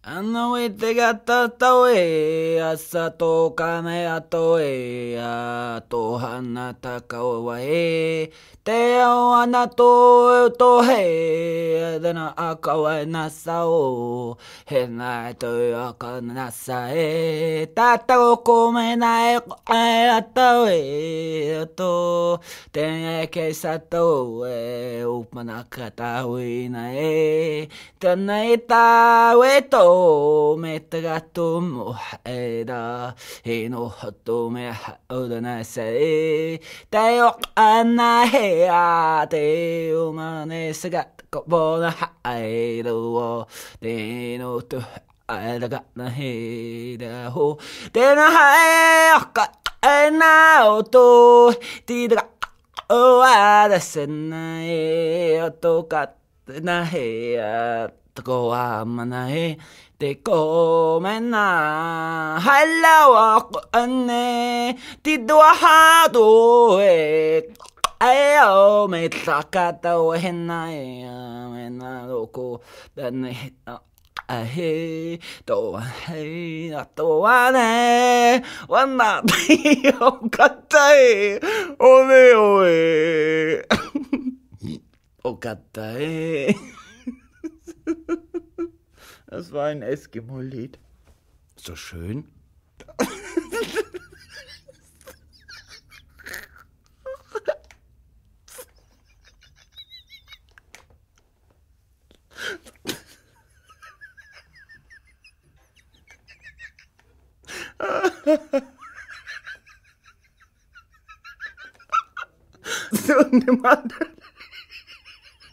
Anoi te gata tau e asa tō kame ato e a tō hana takaua e te ao ana tō he dana a kaua e nasa o he nai tō a ka nasa e tātau ko me nai e atau e tō te e ke sa tau e upana ka tau ina e tana e tau e tō me te gato mo haera e no hoto me haura na se te o ana he a te o mane se gato ko bona haero o te no tu aera gana he da ho te na hae ka e na o to ti da o a se na e o to ka na he a Tako a mana e te ko mena Hello ako ane Ti dua hado e Ai o me takata o hena e Mena loko Dane hena Ahe to he to ane Wana ti o kata e Ole oe O kata e Das war ein Eskimo-Lied. So schön. So niemand.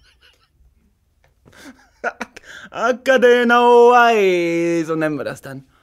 Akadena Oai, so nennen wir das dann.